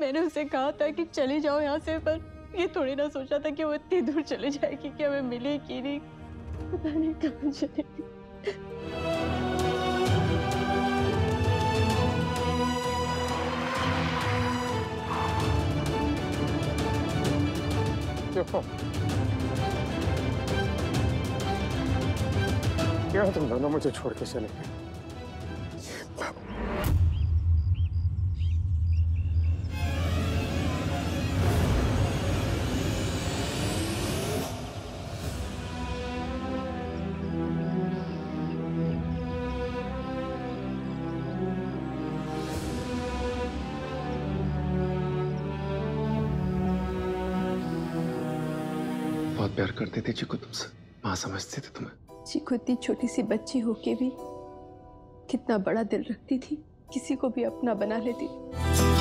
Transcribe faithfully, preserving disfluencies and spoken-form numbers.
मैंने उसे कहा था कि चली जाओ यहाँ से, पर ये थोड़ी ना सोचा था कि वो इतनी दूर चले जाएगी कि हमें मिलेगी नहीं, पता नहीं कहाँ चलेगी। क्या तुम दोनों मुझे छोड़ के चले गए? बहुत प्यार करते थे चीकू तुमसे, माँ समझते थे तुम्हें। चीकू इतनी छोटी सी बच्ची होके भी कितना बड़ा दिल रखती थी, किसी को भी अपना बना लेती थी।